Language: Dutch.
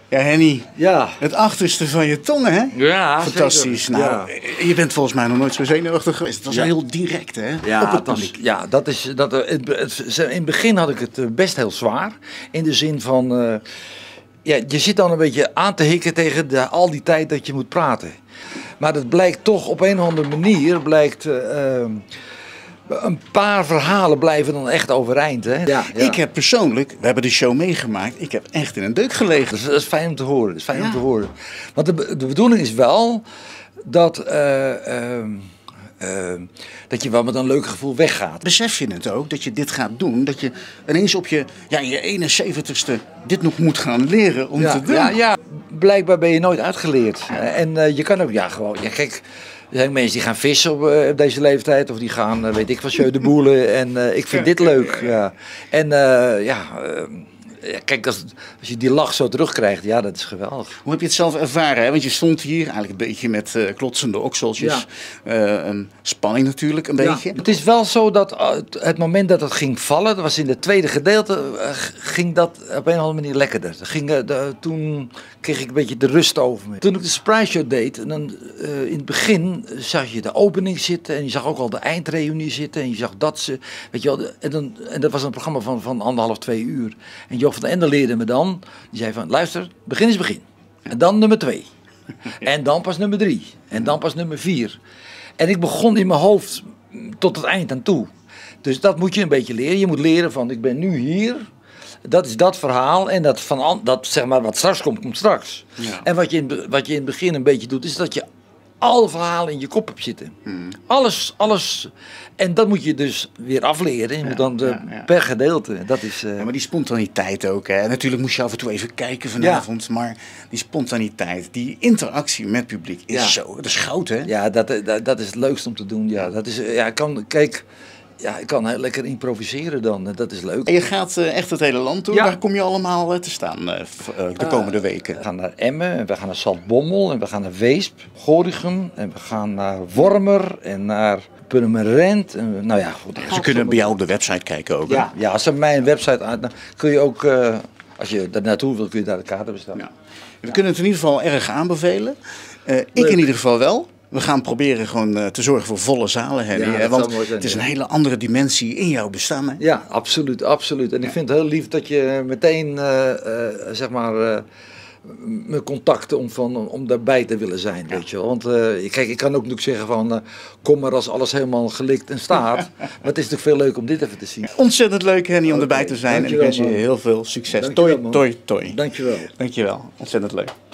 Ja, Henny, Ja. het achterste van je tong, hè? Ja, fantastisch. zeker. Nou, je bent volgens mij nog nooit zo zenuwachtig geweest. Het was Ja. heel direct, hè? Ja, op het publiek. in het begin had ik het best heel zwaar. In de zin van, ja, je zit dan een beetje aan te hikken tegen al die tijd dat je moet praten. Maar dat blijkt toch op een of andere manier, een paar verhalen blijven dan echt overeind. Hè? Ja. Ik heb persoonlijk, we hebben de show meegemaakt, ik heb echt in een deuk gelegen. Dat is fijn om te horen. Dat is fijn om te horen. Want de bedoeling is wel dat, dat je wel met een leuk gevoel weggaat. Besef je het ook, dat je dit gaat doen, dat je ineens op je 71ste dit nog moet gaan leren om te doen? Ja, blijkbaar ben je nooit uitgeleerd. En je kan ook, gewoon, kijk, er zijn mensen die gaan vissen op deze leeftijd, of die gaan, weet ik wat, jeu de boelen. En ik vind dit leuk. Ja. En kijk, als je die lach zo terugkrijgt, ja, dat is geweldig. Hoe heb je het zelf ervaren? Hè? Want je stond hier eigenlijk een beetje met klotsende okseltjes. Spanning natuurlijk, een beetje. Het is wel zo dat het moment dat het ging vallen, dat was in het tweede gedeelte, ging dat op een of andere manier lekkerder. Toen kreeg ik een beetje de rust over me. Toen ik de surprise show deed, en dan, in het begin zag je de opening zitten en je zag ook al de eindreunie zitten en je zag dat ze, weet je wel, en dat was een programma van 1,5, 2 uur. En Job van den Ende leerde me dan, die zei van, luister, begin is begin. En dan nummer 2. En dan pas nummer 3. En dan pas nummer 4. En ik begon in mijn hoofd tot het eind aan toe. Dus dat moet je een beetje leren. Je moet leren van, ik ben nu hier. Dat is dat verhaal. En dat zeg maar, wat straks komt, komt straks. Ja. En wat je in het begin een beetje doet, is dat je alle verhalen in je kop hebt zitten. Alles. En dat moet je dus weer afleren. Je moet dan per gedeelte. Dat is, maar die spontaniteit ook. Hè. Natuurlijk moest je af en toe even kijken vanavond. Ja. Maar die spontaniteit, die interactie met het publiek is zo. Dat is goud, hè? Ja, dat is het leukste om te doen. Ja, dat is, ik kan heel lekker improviseren dan. Dat is leuk. En je gaat echt het hele land door. Ja. Waar kom je allemaal te staan de komende weken? We gaan naar Emmen, en we gaan naar Zaltbommel, en we gaan naar Weesp, Gorinchem, en we gaan naar Wormer en naar Purmerend. En, nou ja, goed, ze kunnen bij jou op de website kijken ook. Ja, als ze mijn website uit, dan kun je ook, als je daar naartoe wilt, kun je daar de kaarten bestellen. Ja. We kunnen het in ieder geval erg aanbevelen. Ik in ieder geval wel. We gaan proberen gewoon te zorgen voor volle zalen, Henny. Ja, want het is een hele andere dimensie in jouw bestaan. Hè? Ja, absoluut, absoluut. En ik vind het heel lief dat je meteen, zeg maar, me contacten om daarbij te willen zijn, weet je wel. Want kijk, ik kan ook natuurlijk zeggen van, kom maar als alles helemaal gelikt en staat. Maar het is natuurlijk veel leuk om dit even te zien. Ontzettend leuk, Henny, om erbij te zijn. Dankjewel, en ik wens je heel veel succes. Toi, toi, toi. Dankjewel. Dankjewel. Ontzettend leuk.